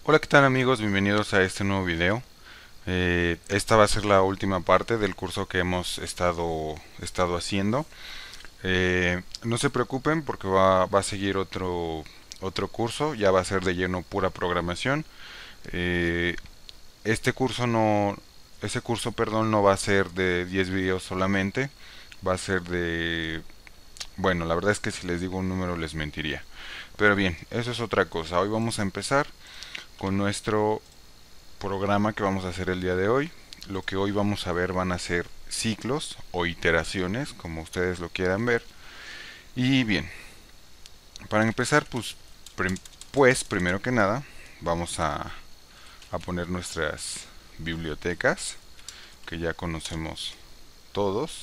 Hola, ¿qué tal amigos? Bienvenidos a este nuevo video. Esta va a ser la última parte del curso que hemos estado haciendo. No se preocupen porque va a seguir otro curso, ya va a ser de lleno pura programación. Eh, este curso no, ese curso, perdón, no va a ser de 10 videos solamente, va a ser bueno, la verdad es que si les digo un número les mentiría. Pero bien, eso es otra cosa. Hoy vamos a empezar con nuestro programa que vamos a hacer el día de hoy. Lo que hoy vamos a ver van a ser ciclos o iteraciones, como ustedes lo quieran ver. Y bien, para empezar, pues primero que nada, vamos a poner nuestras bibliotecas, que ya conocemos todos.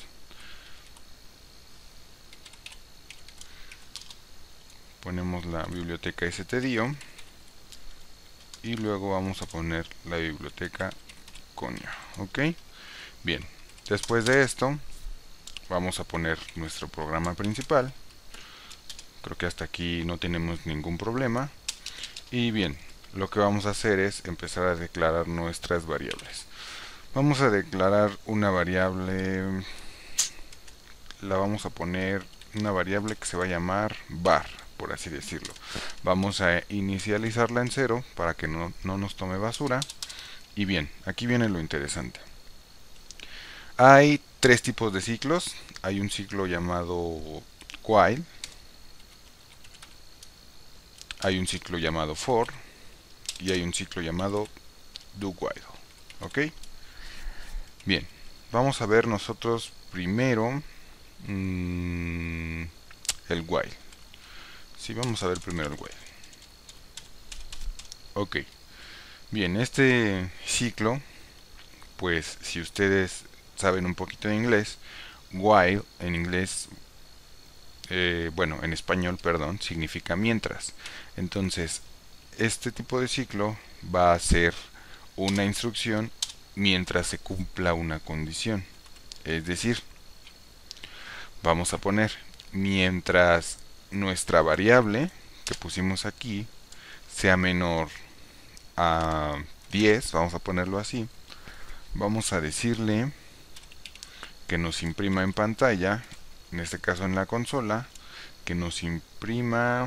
Ponemos la biblioteca stdio y luego vamos a poner la biblioteca conio. Ok, bien, después de esto vamos a poner nuestro programa principal. Creo que hasta aquí no tenemos ningún problema. Y bien, lo que vamos a hacer es empezar a declarar nuestras variables. Vamos a declarar una variable, la vamos a poner una variable que se va a llamar var, por así decirlo. Vamos a inicializarla en 0 para que no nos tome basura. Y bien, aquí viene lo interesante. Hay tres tipos de ciclos. Hay un ciclo llamado while, hay un ciclo llamado for y hay un ciclo llamado do while. ¿Ok? Bien, vamos a ver nosotros primero el while. Sí, vamos a ver primero el while. Ok, bien, este ciclo, pues si ustedes saben un poquito de inglés, while en inglés, bueno, en español, perdón, significa mientras. Entonces, este tipo de ciclo va a ser una instrucción mientras se cumpla una condición. Es decir, vamos a poner mientras nuestra variable que pusimos aquí sea menor a 10, vamos a ponerlo así, vamos a decirle que nos imprima en pantalla, en este caso en la consola, que nos imprima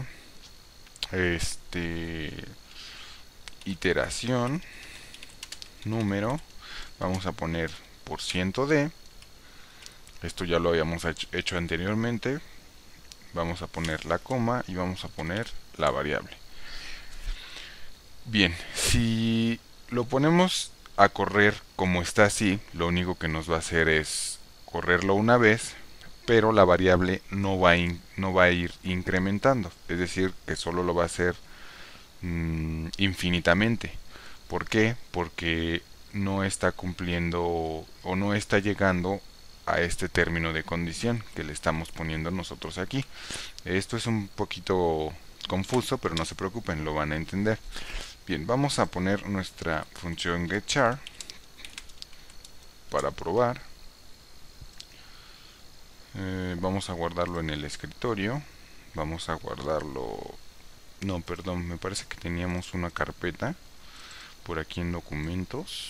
iteración número, vamos a poner %d, esto ya lo habíamos hecho anteriormente, vamos a poner la coma y vamos a poner la variable. Bien, si lo ponemos a correr como está así, lo único que nos va a hacer es correrlo una vez, pero la variable no va a ir incrementando, es decir, que solo lo va a hacer infinitamente. ¿Por qué? Porque no está cumpliendo o no está llegando a este término de condición que le estamos poniendo nosotros aquí. Esto es un poquito confuso, pero no se preocupen, lo van a entender. Bien, vamos a poner nuestra función getChar para probar. Vamos a guardarlo en el escritorio. Vamos a guardarlo... No, perdón, me parece que teníamos una carpeta por aquí en documentos.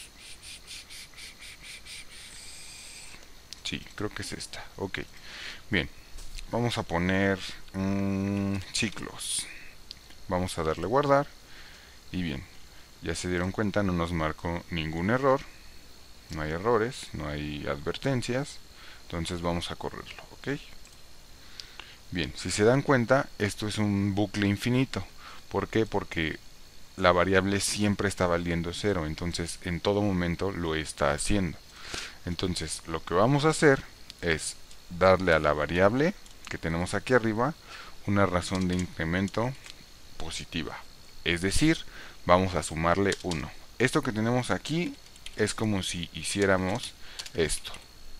Sí, creo que es esta. Ok, bien. Vamos a poner ciclos. Vamos a darle guardar. Y bien, ya se dieron cuenta, no nos marcó ningún error. No hay errores, no hay advertencias. Entonces vamos a correrlo, ¿ok? Bien, si se dan cuenta, esto es un bucle infinito. ¿Por qué? Porque la variable siempre está valiendo 0, entonces en todo momento lo está haciendo. Entonces lo que vamos a hacer es darle a la variable que tenemos aquí arriba una razón de incremento positiva. Es decir, vamos a sumarle 1. Esto que tenemos aquí es como si hiciéramos esto.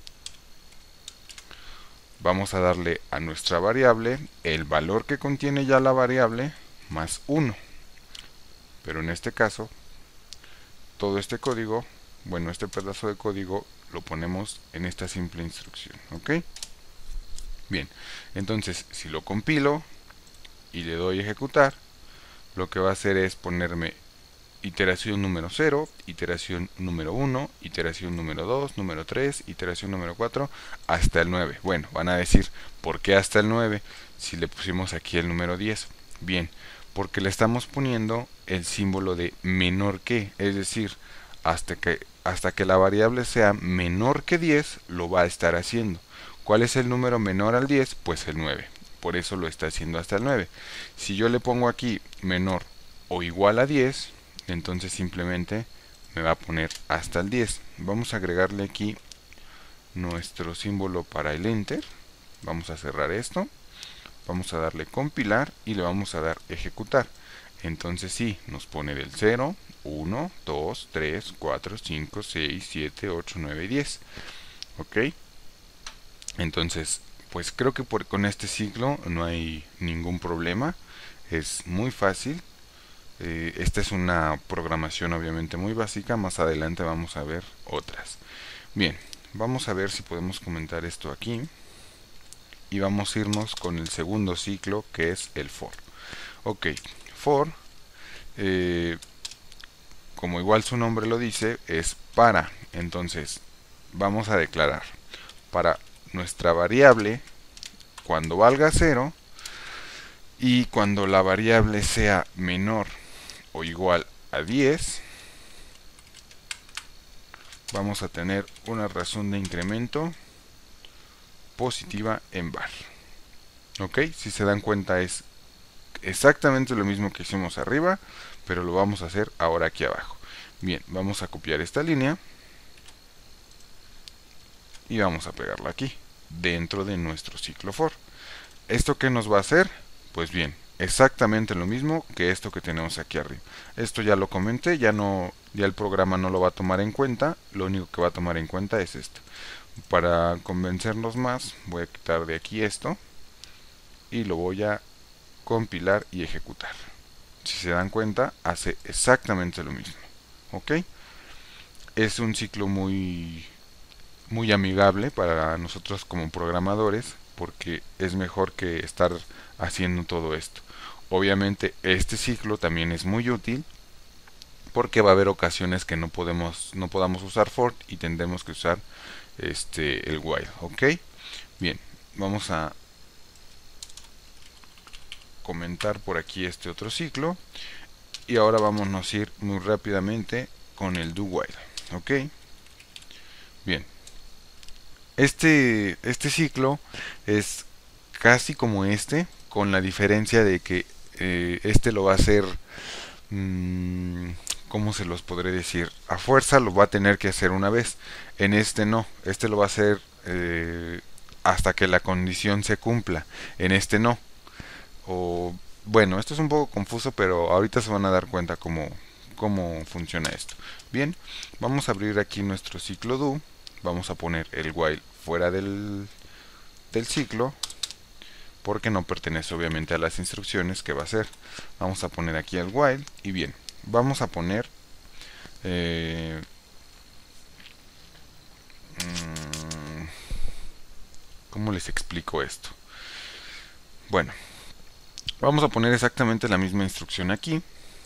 Vamos a darle a nuestra variable el valor que contiene ya la variable más 1. Pero en este caso, todo este código, bueno, este pedazo de código lo ponemos en esta simple instrucción, ¿ok? Bien, entonces si lo compilo y le doy a ejecutar, lo que va a hacer es ponerme iteración número 0, iteración número 1, iteración número 2, número 3, iteración número 4, hasta el 9. Bueno, van a decir, ¿por qué hasta el 9 si le pusimos aquí el número 10? Bien, porque le estamos poniendo el símbolo de menor que, es decir, hasta que la variable sea menor que 10, lo va a estar haciendo. ¿Cuál es el número menor al 10? Pues el 9. Por eso lo está haciendo hasta el 9. Si yo le pongo aquí menor o igual a 10, entonces simplemente me va a poner hasta el 10. Vamos a agregarle aquí nuestro símbolo para el enter. Vamos a cerrar esto. Vamos a darle compilar y le vamos a dar ejecutar. Entonces sí, nos pone del 0, 1, 2, 3, 4, 5, 6, 7, 8, 9 y 10. ¿Ok? Entonces, pues creo que con este ciclo no hay ningún problema. Es muy fácil. Esta es una programación obviamente muy básica. Más adelante vamos a ver otras. Bien, vamos a ver si podemos comentar esto aquí. Y vamos a irnos con el segundo ciclo, que es el for. Ok, for, como igual su nombre lo dice, es para. Entonces, vamos a declarar para nuestra variable cuando valga 0 y cuando la variable sea menor o igual a 10, vamos a tener una razón de incremento positiva en var. Ok, si se dan cuenta es exactamente lo mismo que hicimos arriba, pero lo vamos a hacer ahora aquí abajo. Bien, vamos a copiar esta línea y vamos a pegarla aquí, dentro de nuestro ciclo for. ¿Esto qué nos va a hacer? Pues bien, exactamente lo mismo que esto que tenemos aquí arriba. Esto ya lo comenté, ya el programa no lo va a tomar en cuenta, lo único que va a tomar en cuenta es esto. Para convencernos más, voy a quitar de aquí esto y lo voy a compilar y ejecutar. Si se dan cuenta, hace exactamente lo mismo. ¿Ok? Es un ciclo muy amigable para nosotros como programadores, porque es mejor que estar haciendo todo esto. Obviamente este ciclo también es muy útil porque va a haber ocasiones que no podamos usar for y tendremos que usar el while. ¿Ok? Bien, vamos a comentar por aquí este otro ciclo y ahora vámonos a ir muy rápidamente con el do while. ¿Ok? Bien, este ciclo es casi como con la diferencia de que este lo va a hacer, ¿cómo se los podré decir? A fuerza lo va a tener que hacer una vez. En este no, este lo va a hacer hasta que la condición se cumpla. En este no. O bueno, esto es un poco confuso, pero ahorita se van a dar cuenta cómo funciona esto. Bien, vamos a abrir aquí nuestro ciclo do. Vamos a poner el while fuera del ciclo, porque no pertenece obviamente a las instrucciones que va a hacer. Vamos a poner aquí el while y bien, vamos a poner ¿cómo les explico esto? Bueno, vamos a poner exactamente la misma instrucción aquí.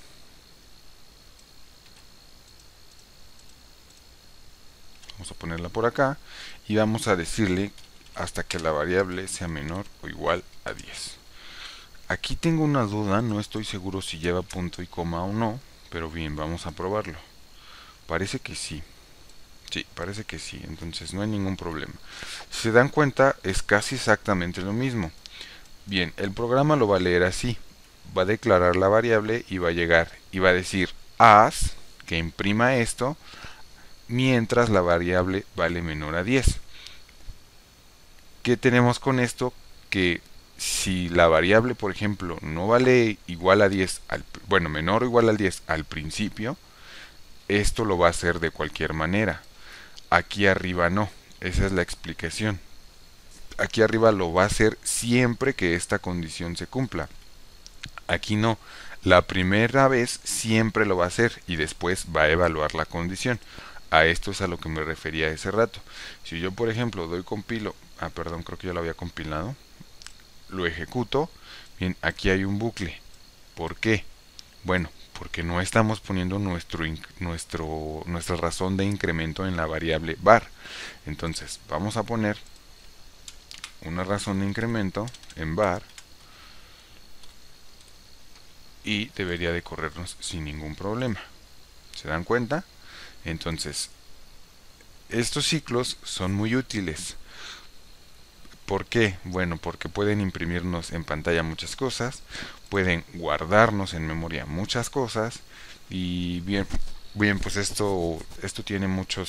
Vamos a ponerla por acá y vamos a decirle hasta que la variable sea menor o igual a 10. Aquí tengo una duda, no estoy seguro si lleva punto y coma o no, pero bien, vamos a probarlo. Parece que sí. Sí, parece que sí, entonces no hay ningún problema. Si se dan cuenta, es casi exactamente lo mismo. Bien, el programa lo va a leer así. Va a declarar la variable y va a llegar y va a decir as, que imprima esto, mientras la variable vale menor a 10. ¿Qué tenemos con esto? Que si la variable, por ejemplo, no vale igual a 10, bueno, menor o igual al 10 al principio, esto lo va a hacer de cualquier manera. Aquí arriba no, esa es la explicación. Aquí arriba lo va a hacer siempre que esta condición se cumpla. Aquí no, la primera vez siempre lo va a hacer y después va a evaluar la condición. A esto es a lo que me refería hace rato. Si yo, por ejemplo, doy compilo, perdón, creo que ya lo había compilado, lo ejecuto, bien, aquí hay un bucle. ¿Por qué? Bueno, porque no estamos poniendo nuestra razón de incremento en la variable var. Entonces, vamos a poner una razón de incremento en var y debería de corrernos sin ningún problema. ¿Se dan cuenta? Entonces, estos ciclos son muy útiles. ¿Por qué? Bueno, porque pueden imprimirnos en pantalla muchas cosas, pueden guardarnos en memoria muchas cosas y bien, pues esto tiene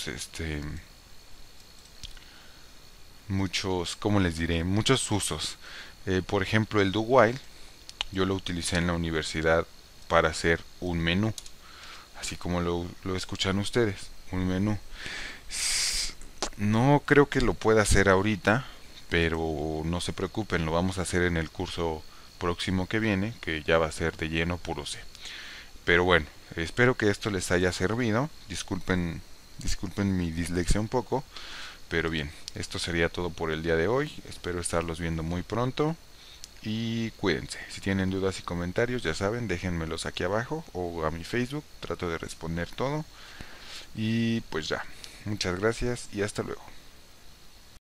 muchos, ¿cómo les diré? Muchos usos. Por ejemplo, el do while, yo lo utilicé en la universidad para hacer un menú, así como lo escuchan ustedes, un menú. No creo que lo pueda hacer ahorita, pero no se preocupen, lo vamos a hacer en el curso próximo que viene, que ya va a ser de lleno puro C. Pero bueno, espero que esto les haya servido. Disculpen mi dislexia un poco, pero bien, esto sería todo por el día de hoy. Espero estarlos viendo muy pronto y cuídense. Si tienen dudas y comentarios, ya saben, déjenmelos aquí abajo o a mi Facebook, trato de responder todo. Y pues ya, muchas gracias y hasta luego.